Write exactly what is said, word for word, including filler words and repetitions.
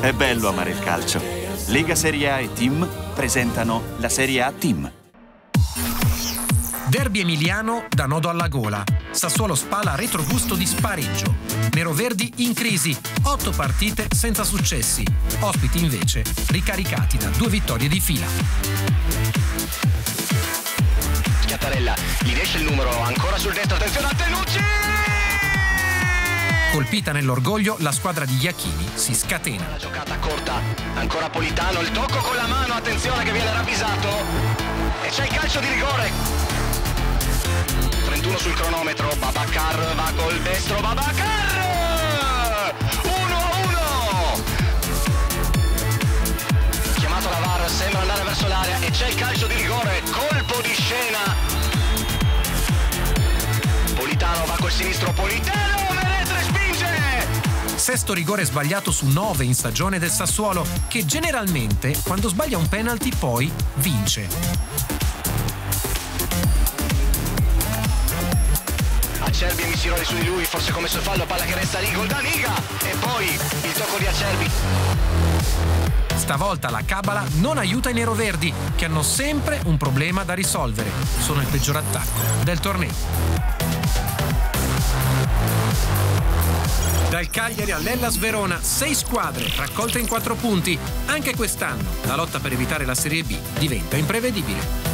È bello amare il calcio. Lega Serie A e Team presentano la Serie A Team. Derby emiliano da nodo alla gola. Sassuolo Spala retrogusto di spareggio. Neroverdi in crisi, otto partite senza successi. Ospiti invece ricaricati da due vittorie di fila. Schiattarella, gli riesce il numero, ancora sul destro, attenzione a Tenucci! Colpita nell'orgoglio, la squadra di Iachini si scatena. La giocata corta, ancora Politano, il tocco con la mano, attenzione che viene ravvisato. E c'è il calcio di rigore. trentuno sul cronometro, Babacar va col destro, Babacar! uno a uno! Chiamato la V A R, sembra andare verso l'area e c'è il calcio di rigore, colpo di scena. Politano va col sinistro, Politano! Sesto rigore sbagliato su nove in stagione del Sassuolo, che generalmente, quando sbaglia un penalty, poi vince. Acerbi e Missiroli su di lui, forse commesso il fallo, palla che resta lì, gol da Niga e poi il tocco di Acerbi. Stavolta la cabala non aiuta i neroverdi, che hanno sempre un problema da risolvere. Sono il peggior attacco del torneo. Dal Cagliari all'Hellas Verona, sei squadre raccolte in quattro punti. Anche quest'anno la lotta per evitare la Serie B diventa imprevedibile.